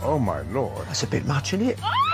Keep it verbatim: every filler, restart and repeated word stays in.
Oh, my Lord. That's a bit much, isn't it?